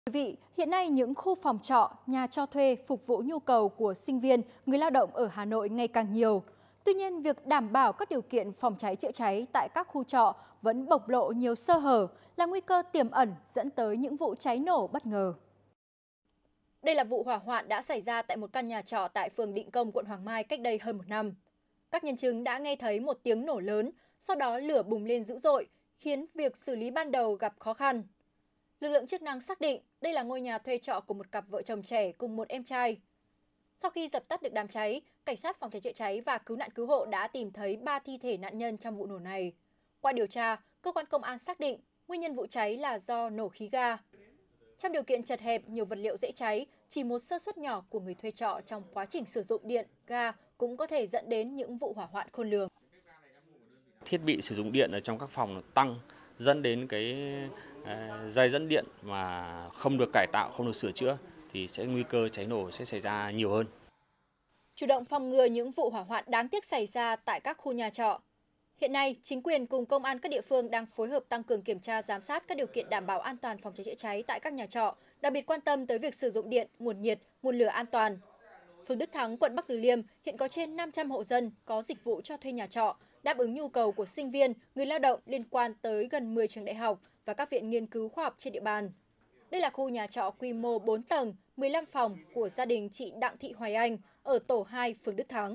Quý vị, hiện nay những khu phòng trọ, nhà cho thuê phục vụ nhu cầu của sinh viên, người lao động ở Hà Nội ngày càng nhiều. Tuy nhiên, việc đảm bảo các điều kiện phòng cháy chữa cháy tại các khu trọ vẫn bộc lộ nhiều sơ hở, là nguy cơ tiềm ẩn dẫn tới những vụ cháy nổ bất ngờ. Đây là vụ hỏa hoạn đã xảy ra tại một căn nhà trọ tại phường Định Công, quận Hoàng Mai cách đây hơn một năm. Các nhân chứng đã nghe thấy một tiếng nổ lớn, sau đó lửa bùng lên dữ dội, khiến việc xử lý ban đầu gặp khó khăn. Lực lượng chức năng xác định đây là ngôi nhà thuê trọ của một cặp vợ chồng trẻ cùng một em trai. Sau khi dập tắt được đám cháy, cảnh sát phòng cháy chữa cháy và cứu nạn cứu hộ đã tìm thấy 3 thi thể nạn nhân trong vụ nổ này. Qua điều tra, cơ quan công an xác định nguyên nhân vụ cháy là do nổ khí ga. Trong điều kiện chật hẹp, nhiều vật liệu dễ cháy, chỉ một sơ suất nhỏ của người thuê trọ trong quá trình sử dụng điện, ga cũng có thể dẫn đến những vụ hỏa hoạn khôn lường. Thiết bị sử dụng điện ở trong các phòng tăng, dẫn đến dây dẫn điện mà không được cải tạo, không được sửa chữa thì nguy cơ cháy nổ sẽ xảy ra nhiều hơn. Chủ động phòng ngừa những vụ hỏa hoạn đáng tiếc xảy ra tại các khu nhà trọ. Hiện nay, chính quyền cùng công an các địa phương đang phối hợp tăng cường kiểm tra, giám sát các điều kiện đảm bảo an toàn phòng cháy chữa cháy tại các nhà trọ, đặc biệt quan tâm tới việc sử dụng điện, nguồn nhiệt, nguồn lửa an toàn. Phường Đức Thắng, quận Bắc Từ Liêm hiện có trên 500 hộ dân có dịch vụ cho thuê nhà trọ, đáp ứng nhu cầu của sinh viên, người lao động liên quan tới gần 10 trường đại học và các viện nghiên cứu khoa học trên địa bàn. Đây là khu nhà trọ quy mô 4 tầng, 15 phòng của gia đình chị Đặng Thị Hoài Anh ở tổ 2, phường Đức Thắng.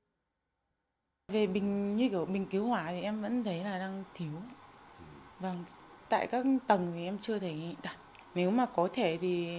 Về bình cứu hỏa thì em vẫn thấy là đang thiếu. Vâng, tại các tầng thì em chưa thấy đặt. Nếu mà có thể thì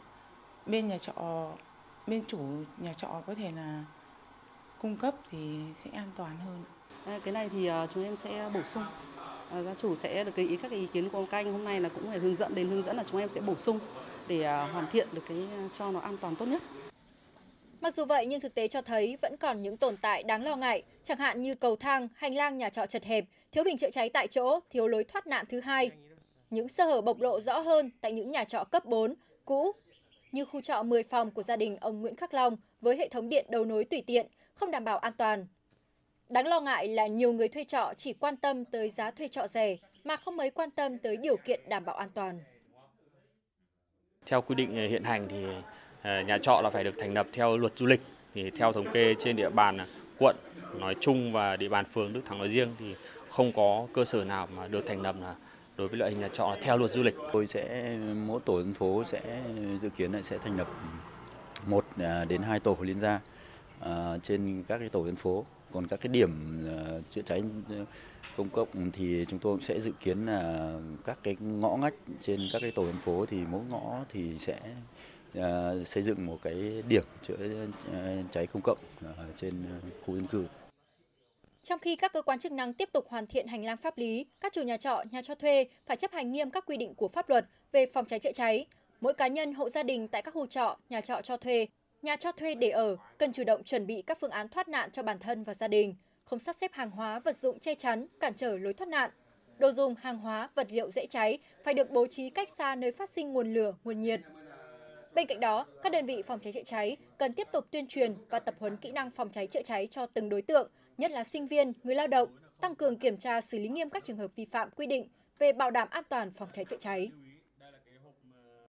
bên chủ nhà trọ có thể là cung cấp thì sẽ an toàn hơn. Cái này thì chúng em sẽ bổ sung. Các chủ sẽ được các ý kiến của các anh hôm nay là cũng phải hướng dẫn là chúng em sẽ bổ sung để hoàn thiện được cho nó an toàn tốt nhất. Mặc dù vậy nhưng thực tế cho thấy vẫn còn những tồn tại đáng lo ngại, chẳng hạn như cầu thang, hành lang nhà trọ chật hẹp, thiếu bình chữa cháy tại chỗ, thiếu lối thoát nạn thứ hai. Những sơ hở bộc lộ rõ hơn tại những nhà trọ cấp 4, cũ, như khu trọ 10 phòng của gia đình ông Nguyễn Khắc Long với hệ thống điện đấu nối tùy tiện, không đảm bảo an toàn. Đáng lo ngại là nhiều người thuê trọ chỉ quan tâm tới giá thuê trọ rẻ mà không mấy quan tâm tới điều kiện đảm bảo an toàn. Theo quy định hiện hành thì nhà trọ là phải được thành lập theo luật du lịch. Thì theo thống kê trên địa bàn quận nói chung và địa bàn phường Đức Thắng nói riêng thì không có cơ sở nào mà được thành lập là đối với loại hình nhà trọ theo luật du lịch. Mỗi tổ dân phố sẽ dự kiến sẽ thành lập 1 đến 2 tổ liên gia trên các tổ dân phố. Còn các điểm chữa cháy công cộng thì chúng tôi sẽ dự kiến là các ngõ ngách trên các tổ dân phố thì mỗi ngõ thì sẽ xây dựng một điểm chữa cháy công cộng trên khu dân cư. Trong khi các cơ quan chức năng tiếp tục hoàn thiện hành lang pháp lý, các chủ nhà trọ, nhà cho thuê phải chấp hành nghiêm các quy định của pháp luật về phòng cháy chữa cháy. Mỗi cá nhân, hộ gia đình tại các khu trọ, nhà trọ cho thuê, nhà cho thuê để ở cần chủ động chuẩn bị các phương án thoát nạn cho bản thân và gia đình, không sắp xếp hàng hóa, vật dụng che chắn, cản trở lối thoát nạn. Đồ dùng, hàng hóa, vật liệu dễ cháy phải được bố trí cách xa nơi phát sinh nguồn lửa, nguồn nhiệt. Bên cạnh đó, các đơn vị phòng cháy chữa cháy cần tiếp tục tuyên truyền và tập huấn kỹ năng phòng cháy chữa cháy cho từng đối tượng, nhất là sinh viên, người lao động, tăng cường kiểm tra xử lý nghiêm các trường hợp vi phạm quy định về bảo đảm an toàn phòng cháy chữa cháy.